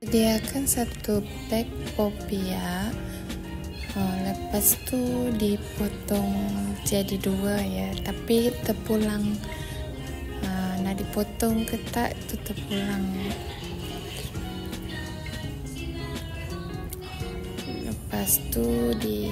Sediakan satu bag popia. Lepas tu dipotong jadi dua ya, tapi terpulang. Nak dipotong ke tak tu terpulang ya. Lepas tu di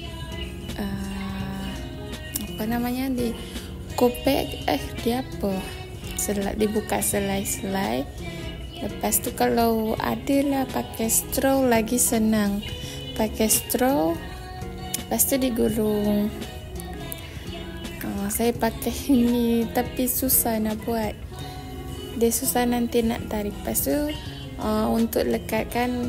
di kopek di apa? Dibuka selai-selai. Lepas tu kalau ada lah pakai straw lagi senang. Pakai straw, lepas tu digulung. Saya pakai ini tapi susah nak buat. Dia susah nanti nak tarik. Lepas tu untuk lekatkan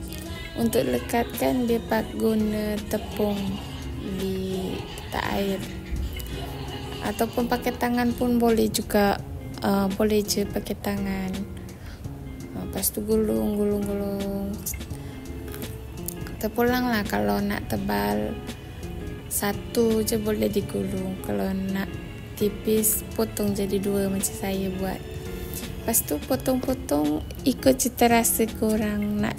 dia pakai guna tepung di tak air. Ataupun pakai tangan pun boleh juga. Boleh je pakai tangan. Lepas tu gulung. Terpulang lah. Kalau nak tebal satu je boleh digulung. Kalau nak tipis potong jadi dua macam saya buat. Lepas tu potong-potong ikut cita rasa korang. Nak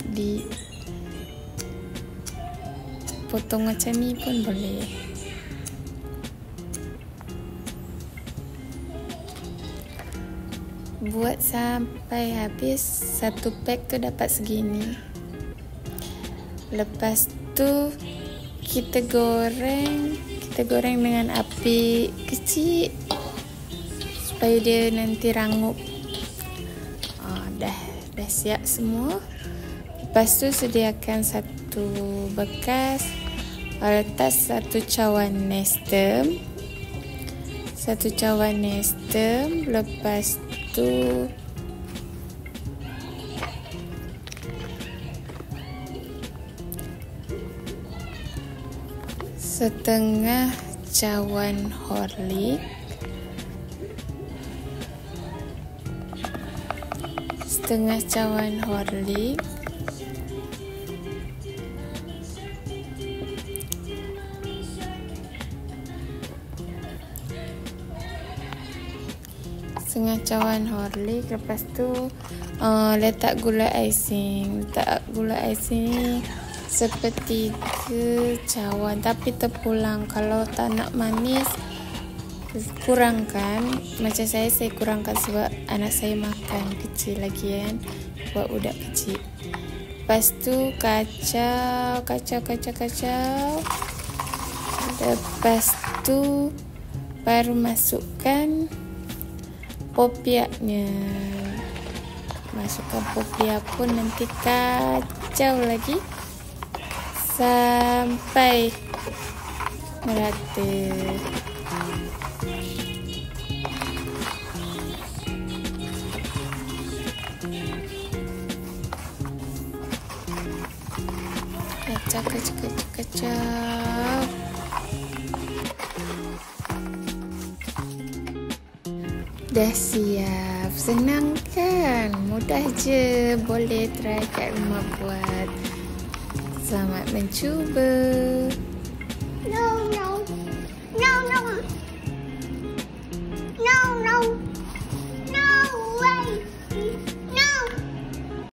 potong macam ni pun boleh. Buat sampai habis satu pack tu dapat segini. Lepas tu kita goreng dengan api kecil supaya dia nanti rangup. Dah siap semua. Lepas tu sediakan satu bekas, letak satu cawan nestem. Lepas tu setengah cawan horlik, lepas tu letak gula icing sepertiga cawan tapi terpulang. Kalau tak nak manis kurangkan. Macam saya kurangkan sebab anak saya makan kecil lagi kan, buat budak kecil. Lepas tu kacau. Lepas tu baru masukkan popiaknya. Masukkan popia pun nanti kacau lagi sampai merata. Kacau. Dah siap. Senang kan? Mudah je. Boleh try kat rumah buat. Selamat mencuba. No.